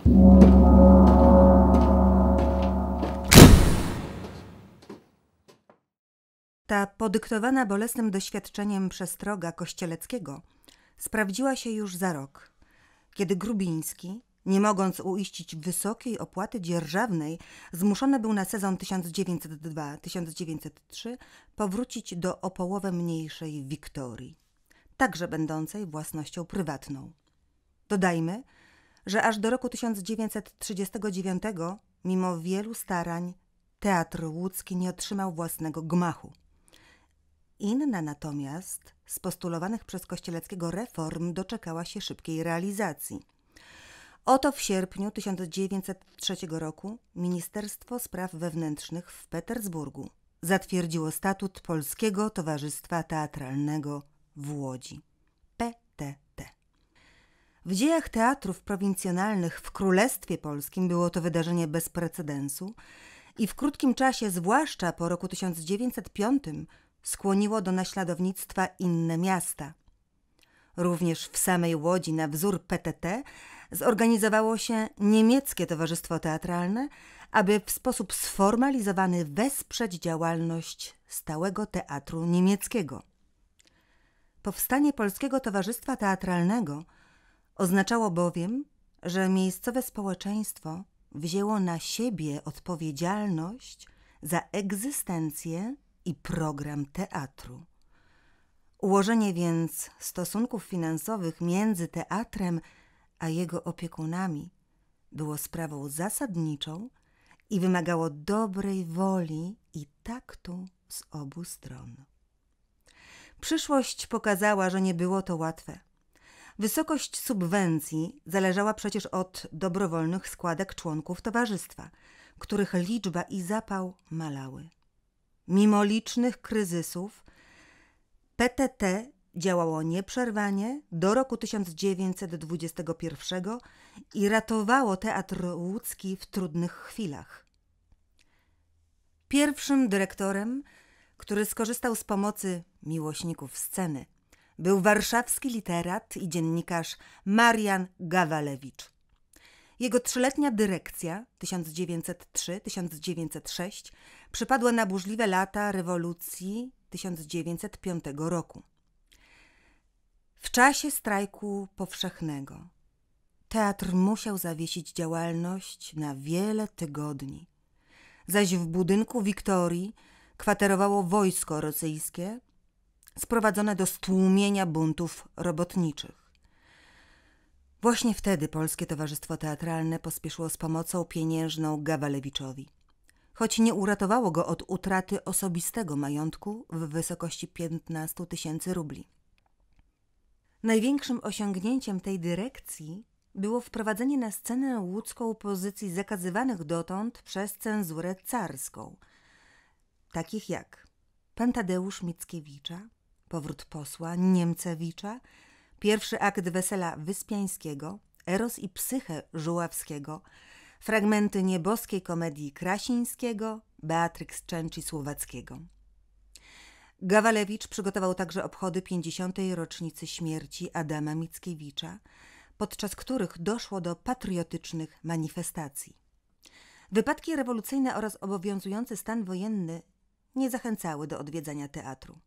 Ta podyktowana bolesnym doświadczeniem przestroga Kościeleckiego sprawdziła się już za rok, kiedy Grubiński, nie mogąc uiścić wysokiej opłaty dzierżawnej, zmuszony był na sezon 1902-1903 powrócić do o połowę mniejszej Wiktorii, także będącej własnością prywatną. Dodajmy, że aż do roku 1939, mimo wielu starań, Teatr Łódzki nie otrzymał własnego gmachu. Inna natomiast z postulowanych przez Kościeleckiego reform doczekała się szybkiej realizacji. Oto w sierpniu 1903 roku Ministerstwo Spraw Wewnętrznych w Petersburgu zatwierdziło statut Polskiego Towarzystwa Teatralnego w Łodzi, PTT. W dziejach teatrów prowincjonalnych w Królestwie Polskim było to wydarzenie bez precedensu i w krótkim czasie, zwłaszcza po roku 1905, skłoniło do naśladownictwa inne miasta. Również w samej Łodzi na wzór PTT zorganizowało się niemieckie towarzystwo teatralne, aby w sposób sformalizowany wesprzeć działalność stałego teatru niemieckiego. Powstanie Polskiego Towarzystwa Teatralnego oznaczało bowiem, że miejscowe społeczeństwo wzięło na siebie odpowiedzialność za egzystencję i program teatru. Ułożenie więc stosunków finansowych między teatrem a jego opiekunami było sprawą zasadniczą i wymagało dobrej woli i taktu z obu stron. Przyszłość pokazała, że nie było to łatwe. Wysokość subwencji zależała przecież od dobrowolnych składek członków towarzystwa, których liczba i zapał malały. Mimo licznych kryzysów PTT działało nieprzerwanie do roku 1921 i ratowało Teatr Łódzki w trudnych chwilach. Pierwszym dyrektorem, który skorzystał z pomocy miłośników sceny, był warszawski literat i dziennikarz Marian Gawalewicz. Jego 3-letnia dyrekcja 1903-1906 przypadła na burzliwe lata rewolucji 1905 roku. W czasie strajku powszechnego teatr musiał zawiesić działalność na wiele tygodni, zaś w budynku Wiktorii kwaterowało wojsko rosyjskie sprowadzone do stłumienia buntów robotniczych. Właśnie wtedy Polskie Towarzystwo Teatralne pospieszyło z pomocą pieniężną Gawalewiczowi, choć nie uratowało go od utraty osobistego majątku w wysokości 15 000 rubli. Największym osiągnięciem tej dyrekcji było wprowadzenie na scenę łódzką pozycji zakazywanych dotąd przez cenzurę carską, takich jak Pan Tadeusz Mickiewicza, Powrót posła Niemcewicza, pierwszy akt Wesela Wyspiańskiego, Eros i Psyche Żuławskiego, fragmenty nieboskiej komedii Krasińskiego, Beatrix Cenci Słowackiego. Gawalewicz przygotował także obchody 50. rocznicy śmierci Adama Mickiewicza, podczas których doszło do patriotycznych manifestacji. Wypadki rewolucyjne oraz obowiązujący stan wojenny nie zachęcały do odwiedzania teatru.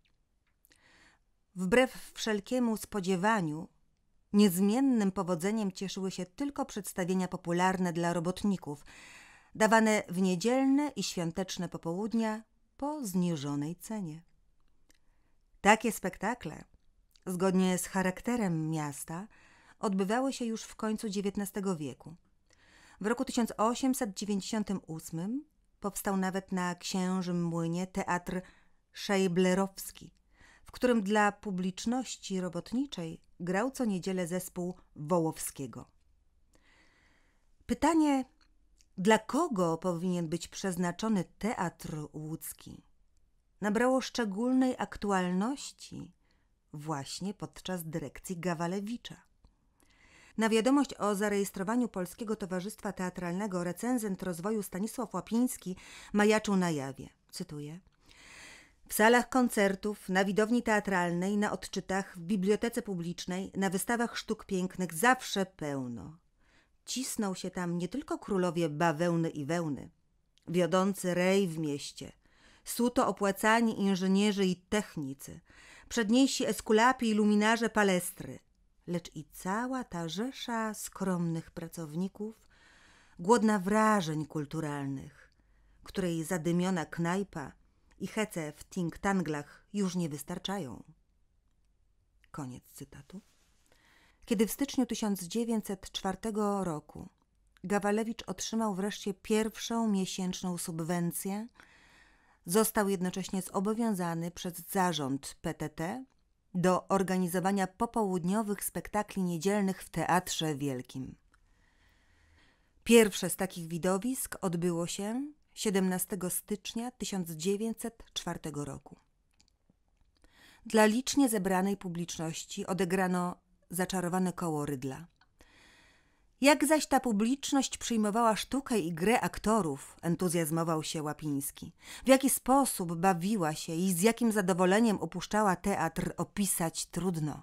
Wbrew wszelkiemu spodziewaniu, niezmiennym powodzeniem cieszyły się tylko przedstawienia popularne dla robotników, dawane w niedzielne i świąteczne popołudnia po zniżonej cenie. Takie spektakle, zgodnie z charakterem miasta, odbywały się już w końcu XIX wieku. W roku 1898 powstał nawet na Księżym Młynie teatr szejblerowski, w którym dla publiczności robotniczej grał co niedzielę zespół Wołowskiego. Pytanie, dla kogo powinien być przeznaczony Teatr Łódzki, nabrało szczególnej aktualności właśnie podczas dyrekcji Gawalewicza. Na wiadomość o zarejestrowaniu Polskiego Towarzystwa Teatralnego recenzent rozwoju Stanisław Łapiński majaczył na jawie, cytuję: w salach koncertów, na widowni teatralnej, na odczytach, w bibliotece publicznej, na wystawach sztuk pięknych zawsze pełno. cisną się tam nie tylko królowie bawełny i wełny, wiodący rej w mieście, suto opłacani inżynierzy i technicy, przedniejsi eskulapi i luminarze palestry, lecz i cała ta rzesza skromnych pracowników, głodna wrażeń kulturalnych, której zadymiona knajpa i hece w think-tanglach już nie wystarczają. Koniec cytatu. Kiedy w styczniu 1904 roku Gawalewicz otrzymał wreszcie pierwszą miesięczną subwencję, został jednocześnie zobowiązany przez zarząd PTT do organizowania popołudniowych spektakli niedzielnych w Teatrze Wielkim. Pierwsze z takich widowisk odbyło się 17 stycznia 1904 roku. Dla licznie zebranej publiczności odegrano Zaczarowane koło Rydla. Jak zaś ta publiczność przyjmowała sztukę i grę aktorów, entuzjazmował się Łapiński. W jaki sposób bawiła się i z jakim zadowoleniem opuszczała teatr, opisać trudno.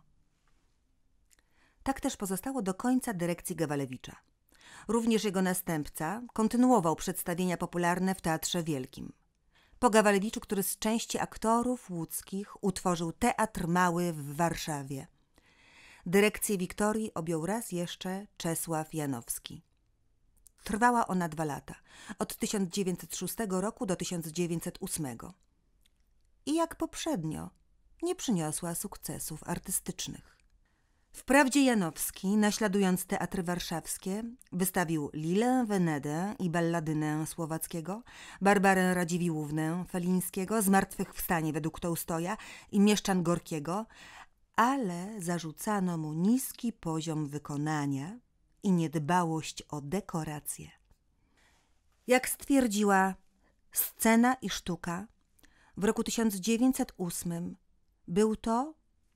Tak też pozostało do końca dyrekcji Gawalewicza. Również jego następca kontynuował przedstawienia popularne w Teatrze Wielkim. Po Gawalewiczu, który z części aktorów łódzkich utworzył Teatr Mały w Warszawie. Dyrekcję Wiktorii objął raz jeszcze Czesław Janowski. Trwała ona 2 lata, od 1906 roku do 1908. I jak poprzednio, nie przyniosła sukcesów artystycznych. Wprawdzie Janowski, naśladując teatry warszawskie, wystawił Lilę Wenedę i Balladynę Słowackiego, Barbarę Radziwiłłównę Felińskiego, Zmartwychwstanie według Tołstoja i Mieszczan Gorkiego, ale zarzucano mu niski poziom wykonania i niedbałość o dekoracje. Jak stwierdziła Scena i sztuka, w roku 1908 był to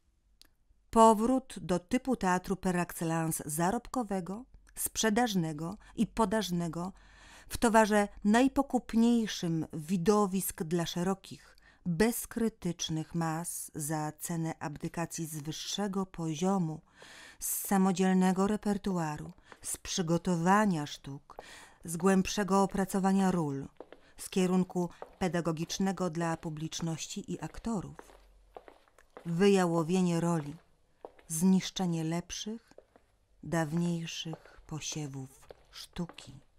powrót do typu teatru par excellence zarobkowego, sprzedażnego i podażnego w towarze najpokupniejszym widowisk dla szerokich, bezkrytycznych mas za cenę abdykacji z wyższego poziomu, z samodzielnego repertuaru, z przygotowania sztuk, z głębszego opracowania ról, z kierunku pedagogicznego dla publiczności i aktorów. Wyjałowienie roli, zniszczenie lepszych, dawniejszych posiewów sztuki.